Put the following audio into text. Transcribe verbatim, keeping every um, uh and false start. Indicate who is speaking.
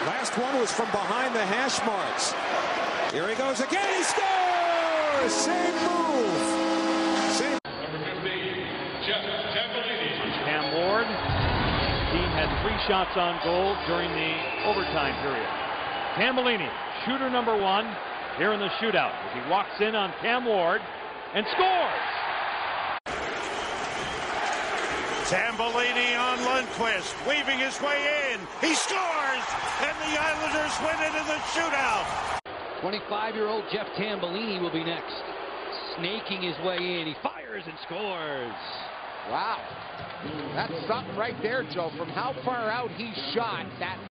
Speaker 1: Last one was from behind the hash marks. Here he goes again. He scores! Same move. Same.
Speaker 2: Number fifteen, Jeff Tambellini.
Speaker 3: Cam Ward. Team had three shots on goal during the overtime period. Tambellini, shooter number one, here in the shootout as he walks in on Cam Ward and scores.
Speaker 4: Tambellini on Lundqvist, weaving his way in. He scores, and the Islanders win it in the shootout.
Speaker 5: twenty-five-year-old Jeff Tambellini will be next. Snaking his way in, he fires and scores.
Speaker 6: Wow, that's something right there, Joe. From how far out he shot, that